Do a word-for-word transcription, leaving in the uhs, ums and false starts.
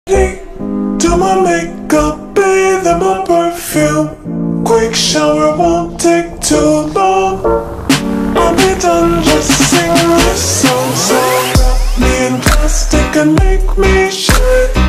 Do my makeup, bathe in my perfume. Quick shower won't take too long. I'll be done just sing this song. So wrap me in plastic and make me shine.